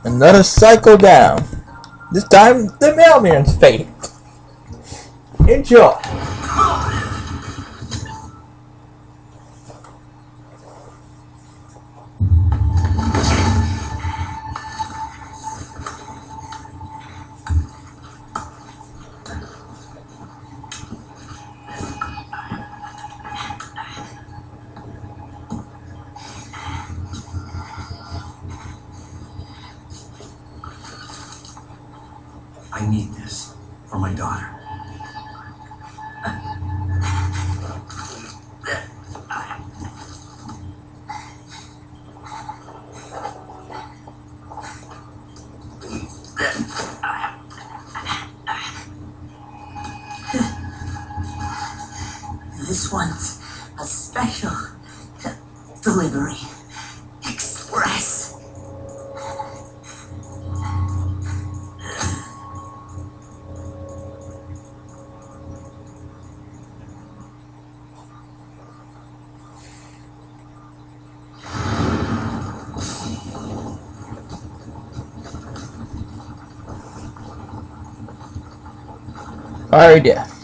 Another cycle down. This time, the mailman's fate. Enjoy. I need this for my daughter. This one's a special delivery. Express. Alright, yeah.